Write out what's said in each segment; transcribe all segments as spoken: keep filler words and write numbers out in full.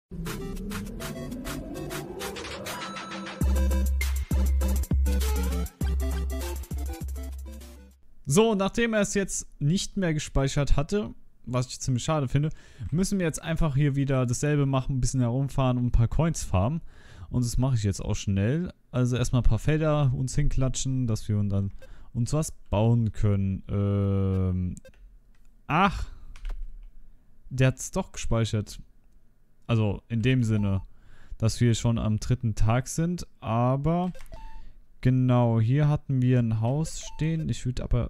So, nachdem er es jetzt nicht mehr gespeichert hatte, was ich ziemlich schade finde, müssen wir jetzt einfach hier wieder dasselbe machen, ein bisschen herumfahren und ein paar Coins farmen. Und das mache ich jetzt auch schnell. Also erstmal ein paar Felder uns hinklatschen, dass wir uns dann uns was bauen können. Ähm Ach, der hat es doch gespeichert. Also in dem Sinne, dass wir schon am dritten Tag sind. Aber genau, hier hatten wir ein Haus stehen. Ich würde aber...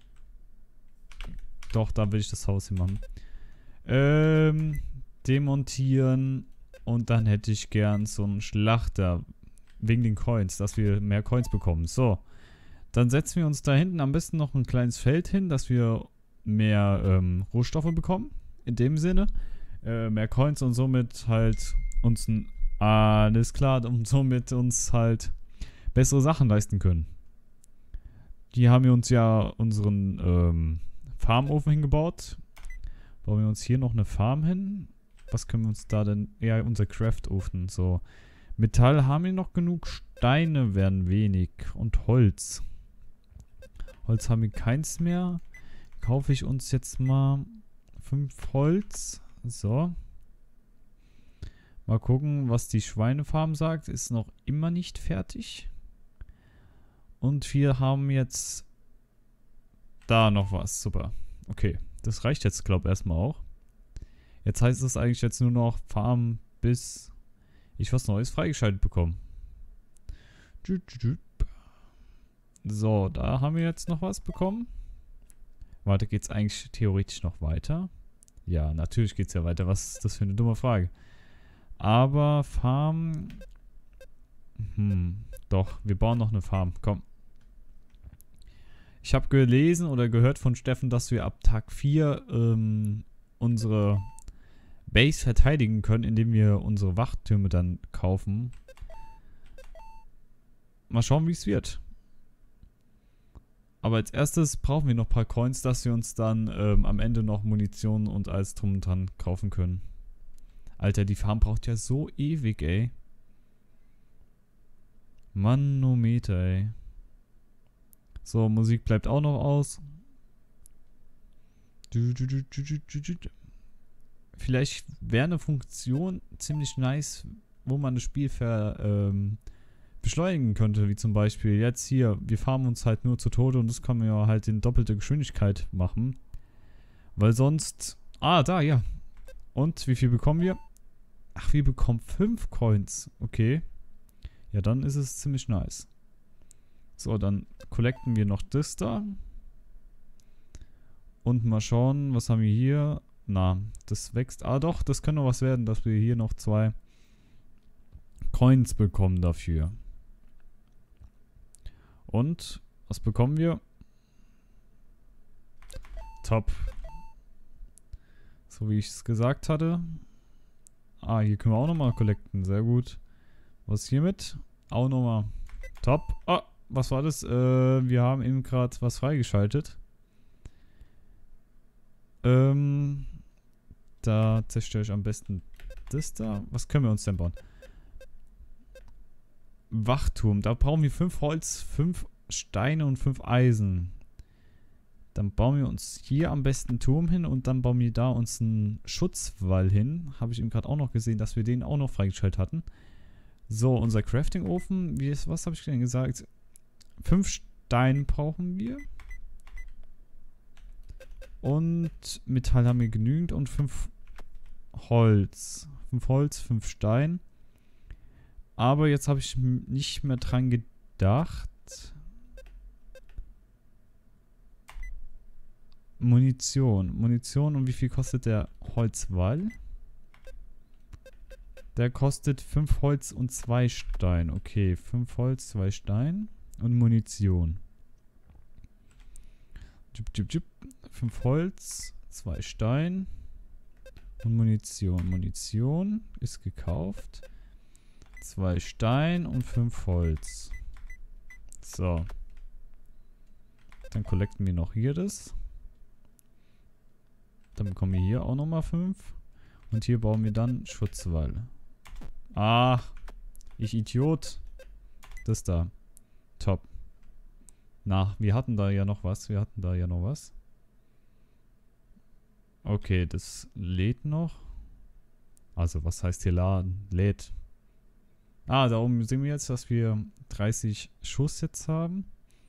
Doch, da will ich das Haus hier machen. Ähm, demontieren. Und dann hätte ich gern so einen Schlachter. Wegen den Coins, dass wir mehr Coins bekommen. So, dann setzen wir uns da hinten am besten noch ein kleines Feld hin, dass wir mehr ähm, Rohstoffe bekommen. In dem Sinne. Äh, mehr Coins und somit halt uns ein... Alles klar, und somit uns halt bessere Sachen leisten können. Die haben wir uns ja unseren ähm, Farmofen hingebaut. Bauen wir uns hier noch eine Farm hin. Was können wir uns da denn... Ja, unser Craftofen. So. Metall haben wir noch genug. Steine werden wenig. Und Holz. Holz haben wir keins mehr. Kaufe ich uns jetzt mal fünf Holz. So. Mal gucken, was die Schweinefarm sagt. Ist noch immer nicht fertig. Und wir haben jetzt da noch was. Super. Okay. Das reicht jetzt, glaube ich, erstmal auch. Jetzt heißt es eigentlich jetzt nur noch Farm, bis ich was Neues freigeschaltet bekomme. So, da haben wir jetzt noch was bekommen. Warte, geht es eigentlich theoretisch noch weiter? Ja, natürlich geht es ja weiter. Was ist das für eine dumme Frage? Aber Farm... Hm, doch, wir bauen noch eine Farm. Komm. Ich habe gelesen oder gehört von Steffen, dass wir ab Tag vier ähm, unsere Base verteidigen können, indem wir unsere Wachtürme dann kaufen. Mal schauen, wie es wird. Aber als erstes brauchen wir noch ein paar Coins, dass wir uns dann ähm, am Ende noch Munition und alles drum und dran kaufen können. Alter, die Farm braucht ja so ewig, ey. Manometer, ey. So, Musik bleibt auch noch aus. Vielleicht wäre eine Funktion ziemlich nice, wo man das Spiel ver, ähm, beschleunigen könnte, wie zum Beispiel jetzt hier, wir farmen uns halt nur zu Tode und das können wir halt in doppelter Geschwindigkeit machen. Weil sonst... Ah, da, ja. Und wie viel bekommen wir? Ach, wir bekommen fünf Coins. Okay. Ja, dann ist es ziemlich nice. So, dann collecten wir noch das da. Und mal schauen, was haben wir hier? Na, das wächst. Ah doch, das könnte noch was werden, dass wir hier noch zwei Coins bekommen dafür. Und, was bekommen wir? Top. So wie ich es gesagt hatte. Ah, hier können wir auch nochmal collecten. Sehr gut. Was ist hiermit? Auch nochmal. Top. Ah, was war das? Äh, wir haben eben gerade was freigeschaltet. Ähm, da zerstöre ich am besten das da. Was können wir uns denn bauen? Wachturm. Da brauchen wir fünf Holz, fünf Steine und fünf Eisen. Dann bauen wir uns hier am besten einen Turm hin und dann bauen wir da uns einen Schutzwall hin. Habe ich eben gerade auch noch gesehen, dass wir den auch noch freigeschaltet hatten. So, unser Crafting-Ofen. Wie ist, was habe ich denn gesagt? Fünf Steine brauchen wir. Und Metall haben wir genügend und fünf Holz. Fünf Holz, fünf Stein. Aber jetzt habe ich nicht mehr dran gedacht. Munition. Munition und wie viel kostet der Holzwall? Der kostet fünf Holz und zwei Stein. Okay, fünf Holz, zwei Stein und Munition. fünf Holz, zwei Stein und Munition. Munition ist gekauft. zwei Stein und fünf Holz. So. Dann collecten wir noch hier das. Dann bekommen wir hier auch nochmal fünf. Und hier bauen wir dann Schutzwall. Ach, ich Idiot. Das da. Top. Na, wir hatten da ja noch was. Wir hatten da ja noch was. Okay, das lädt noch. Also, was heißt hier laden? Lädt. Ah, da oben sehen wir jetzt, dass wir dreißig Schuss jetzt haben.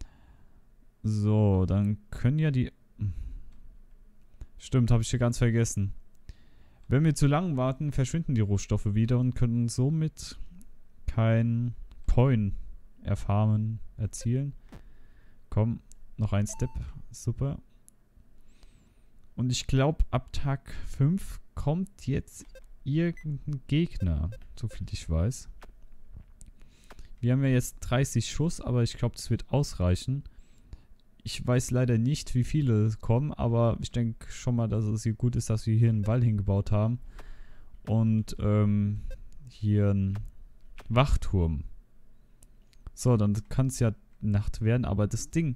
So, dann können ja die... Stimmt, habe ich hier ganz vergessen. Wenn wir zu lang warten, verschwinden die Rohstoffe wieder und können somit kein Coin erfarmen, erzielen. Komm, noch ein Step. Super. Und ich glaube, ab Tag fünf kommt jetzt irgendein Gegner, soviel ich weiß. Wir haben ja jetzt dreißig Schuss, aber ich glaube, das wird ausreichen. Ich weiß leider nicht, wie viele kommen, aber ich denke schon mal, dass es hier gut ist, dass wir hier einen Wall hingebaut haben. Und ähm, hier einen Wachturm. So, dann kann es ja Nacht werden, aber das Ding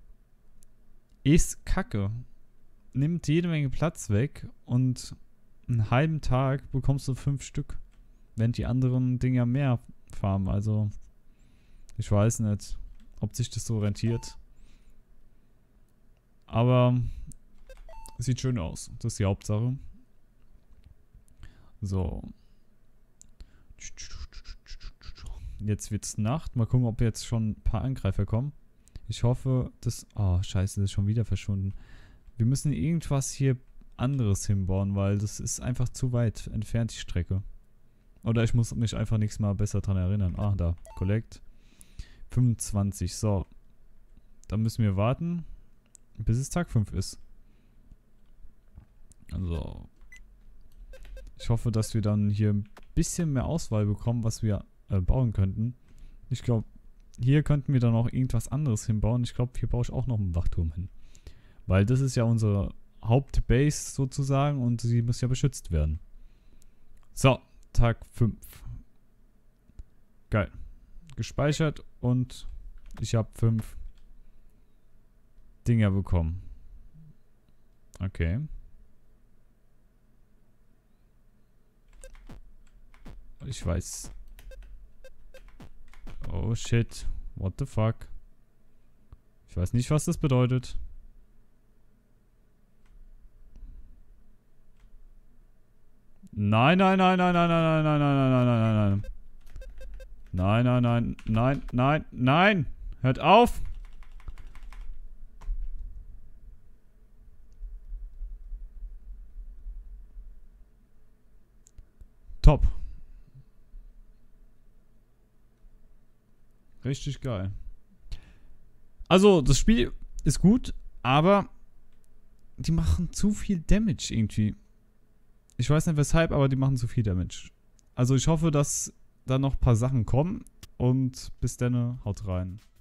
ist kacke. Nimmt jede Menge Platz weg und einen halben Tag bekommst du fünf Stück. Während die anderen Dinger mehr farmen. Also, ich weiß nicht, ob sich das so rentiert. Aber sieht schön aus. Das ist die Hauptsache. So. Jetzt wird's Nacht. Mal gucken, ob jetzt schon ein paar Angreifer kommen. Ich hoffe, dass... Oh, scheiße, das ist schon wieder verschwunden. Wir müssen irgendwas hier anderes hinbauen, weil das ist einfach zu weit entfernt, die Strecke. Oder ich muss mich einfach nächstes Mal besser dran erinnern. Ah, da. Collect. fünfundzwanzig. So. Dann müssen wir warten, bis es Tag fünf ist. Also. Ich hoffe, dass wir dann hier ein bisschen mehr Auswahl bekommen, was wir äh, bauen könnten. Ich glaube, hier könnten wir dann auch irgendwas anderes hinbauen. Ich glaube, hier baue ich auch noch einen Wachturm hin. Weil das ist ja unsere Hauptbase sozusagen und sie muss ja beschützt werden. So, Tag fünf. Geil. Gespeichert und ich habe fünf Dinger bekommen. Okay. Ich weiß. Oh shit. What the fuck? Ich weiß nicht, was das bedeutet. Nein, nein, nein, nein, nein, nein, nein, nein, nein, nein, nein, nein, nein. Nein, nein, nein, nein, nein, nein. Hört auf. Top. Richtig geil. Also, das Spiel ist gut, aber die machen zu viel Damage irgendwie. Ich weiß nicht weshalb, aber die machen zu viel Damage. Also ich hoffe, dass da noch ein paar Sachen kommen und bis dann, haut rein.